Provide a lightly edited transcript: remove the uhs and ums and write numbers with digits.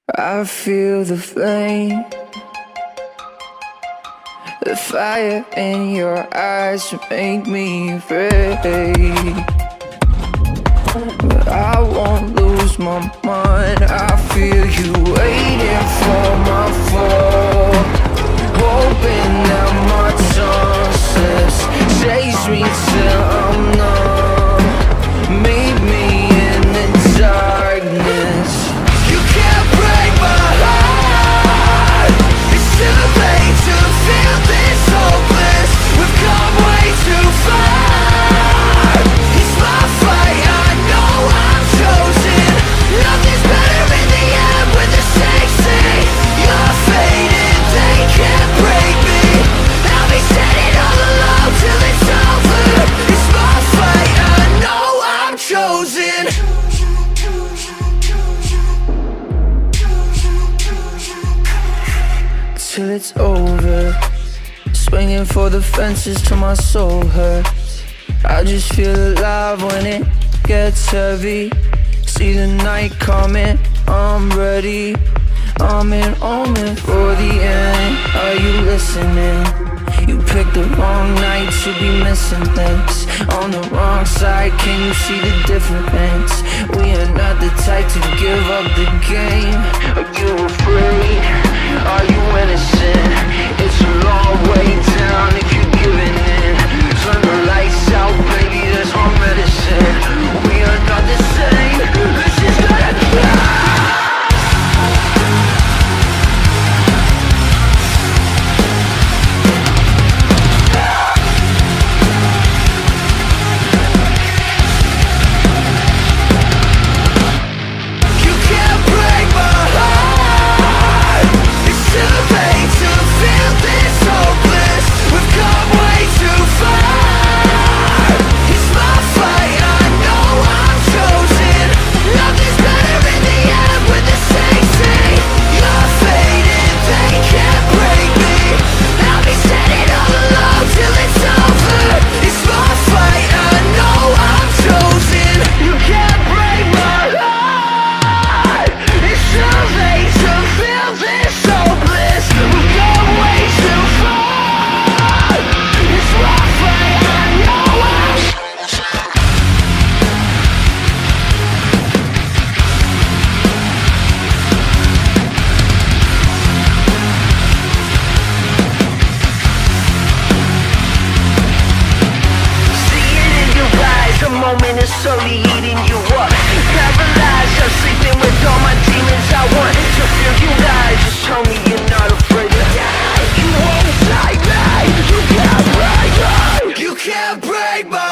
I feel the flame, the fire in your eyes make me afraid. But I won't lose my mind. I feel you waiting for my fall, hoping that my tongue slips, chase me till I'm numb, meet me in the darkness. You can't break my heart. It's too late to feel this hopeless. We've come way too far. It's my fight, I know I'm chosen. Nothing's better in the end when the stakes say you're faded. They can't break me. I'll be standing all alone till it's over. It's my fight, I know I'm chosen. Till it's over, swinging for the fences till my soul hurts. I just feel alive when it gets heavy. See the night coming, I'm ready. I'm in omen for the end. Are you listening? You picked the wrong night to be missing things. On the wrong side, can you see the difference? We are not the type to give up the game. Are you afraid? Are you innocent? It's a long way down if you're giving in. Turn the lights out, baby, that's my medicine. We are not the same. This is gonna slowly eating you up. Paralyzed, I'm sleeping with all my demons. I want to feel you lie. Just tell me you're not afraid to die. You won't die, you can't break me. You can't break my